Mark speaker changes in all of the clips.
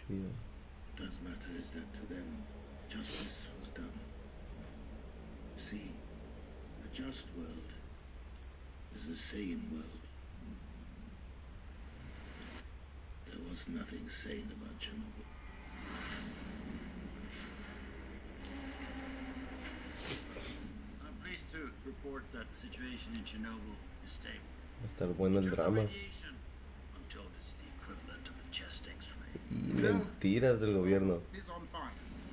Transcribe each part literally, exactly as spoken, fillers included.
Speaker 1: chido.
Speaker 2: What does matter is that to them, justice was done. See, a just world is a sane world. There was nothing sane about Chernobyl.
Speaker 3: I'm pleased to report that the situation in Chernobyl is stable.
Speaker 1: Va a estar bueno el drama.
Speaker 3: Radiation, I'm told, is the equivalent of a chest X-ray.
Speaker 1: Y mentiras del gobierno.
Speaker 4: Is on fire.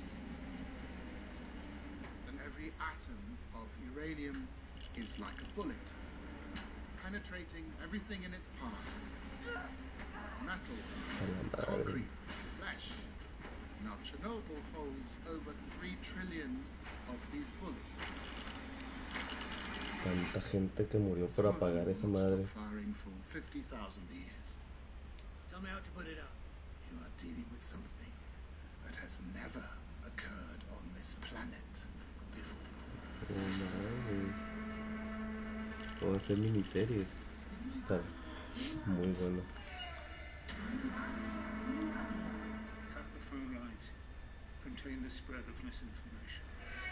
Speaker 4: And every atom of uranium is like a bullet, penetrating everything in its path. Metal, concrete, flesh. Now Chernobyl holds over three trillion of these bullets.
Speaker 1: Tanta gente que murió por apagar esa madre.
Speaker 4: Firing for fifty thousand years.
Speaker 3: Tell me how to put it out.
Speaker 4: You are dealing with something that has never occurred on this planet before.
Speaker 1: Oh, mames. Puedo hacer miniserie. Está muy bueno.
Speaker 5: Cut the phone lines. Contain the spread of misinformation.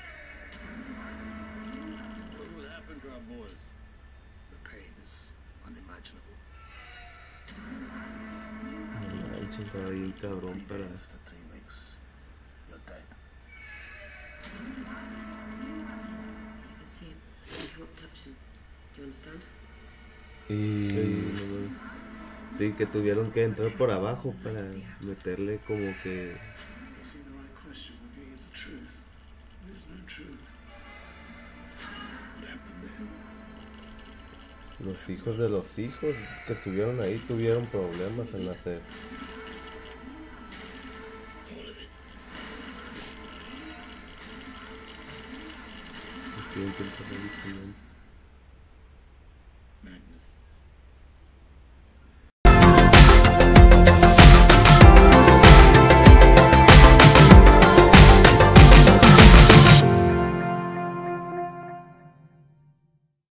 Speaker 3: What would happen to our boys?
Speaker 4: The pain is unimaginable.
Speaker 1: No manches, estaba bien cabrón
Speaker 2: Three
Speaker 1: para...
Speaker 2: days to three weeks, you're dead.
Speaker 6: You can see him. You can't touch him. Do you understand?
Speaker 1: Y... Sí, que tuvieron que entrar por abajo para meterle como que...
Speaker 5: Asking the right question will give you the truth. There is no truth.
Speaker 2: What happened there?
Speaker 1: Los hijos de los hijos que estuvieron ahí tuvieron problemas en nacer.
Speaker 2: All of it.
Speaker 1: Estoy intentando diciendo.